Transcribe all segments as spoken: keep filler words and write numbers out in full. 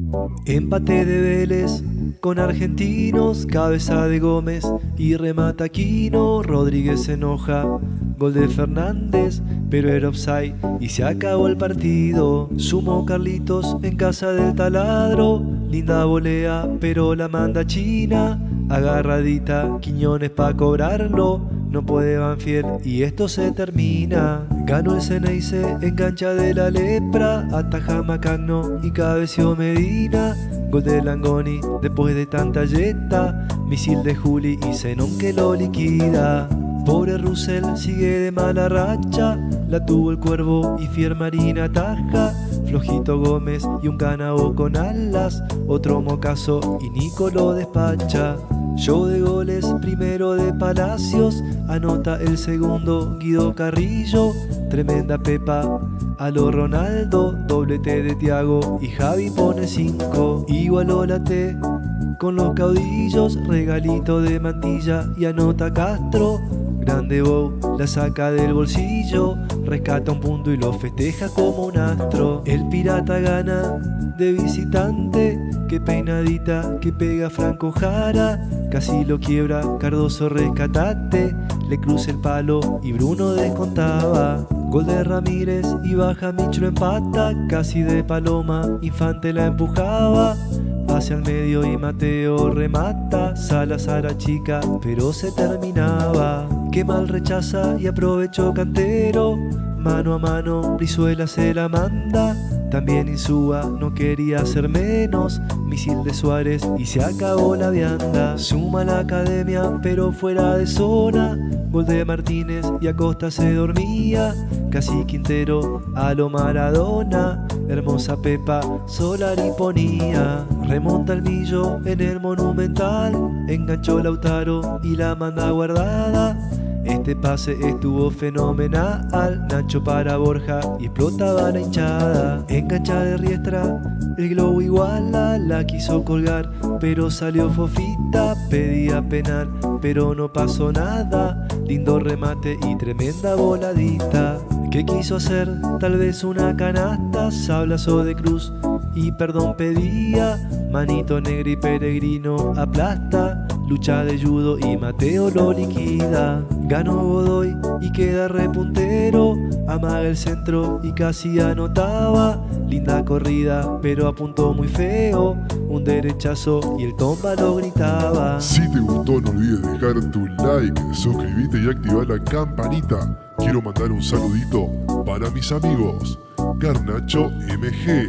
Empate de Vélez con Argentinos, cabeza de Gómez y remata Quino. Rodríguez se enoja, gol de Fernández, pero era offside y se acabó el partido. Sumó Carlitos en casa del taladro, linda volea pero la manda China. Agarradita Quiñones pa' cobrarlo, no puede Banfield y esto se termina. Ganó el Ceneice en cancha de la Lepra, ataja Macagno y cabeció Medina. Gol de Langoni después de tanta yeta, misil de Juli y Zenón que lo liquida. Pobre Russell sigue de mala racha, la tuvo el Cuervo y Fier Marina ataja. Flojito Gómez y un Canao con alas, otro mocazo y Nico lo despacha. Show de goles, primero de Palacios, anota el segundo Guido Carrillo. Tremenda pepa a lo Ronaldo, doblete de Thiago y Javi pone cinco. Igualó la T con los caudillos, regalito de Mantilla y anota Castro. Grande Bow la saca del bolsillo, rescata un punto y lo festeja como un astro. El Pirata gana de visitante, que peinadita que pega Franco Jara. Casi lo quiebra Cardoso, rescatate, le cruza el palo y Bruno descontaba. Gol de Ramírez y baja Michlo empata, casi de paloma Infante la empujaba. Hacia el medio y Mateo remata, Salazar achica pero se terminaba. Qué mal rechaza y aprovechó Cantero, mano a mano Brizuela se la manda. También Insúa no quería hacer menos, misil de Suárez y se acabó la vianda. Suma la Academia pero fuera de zona, gol de Martínez y Acosta se dormía. Casi Quintero a lo Maradona, hermosa Pepa Solari ponía. Remonta el Millo en el Monumental, enganchó Lautaro y la manda guardada. Este pase estuvo fenomenal, Nacho para Borja y explotaba la hinchada. En cancha de Riestra el globo iguala, la quiso colgar pero salió fofita. Pedía penal pero no pasó nada, lindo remate y tremenda voladita. ¿Qué quiso hacer? Tal vez una canasta, Sablazo de Cruz y perdón pedía. Manito Negra y Peregrino aplasta, lucha de judo y Mateo lo liquida. Ganó Godoy y queda repuntero, amaga el centro y casi anotaba. Linda corrida pero apuntó muy feo, un derechazo y el Tomba lo gritaba. Si te gustó no olvides dejar tu like, suscribite y activar la campanita. Quiero mandar un saludito para mis amigos Garnacho M G,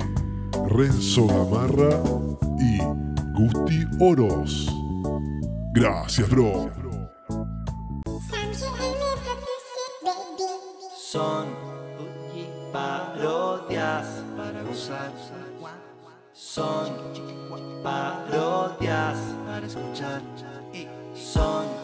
Renzo Gamarra y Gusti Oros. Gracias, bro. Son parodias para gozar, son parodias para escuchar y son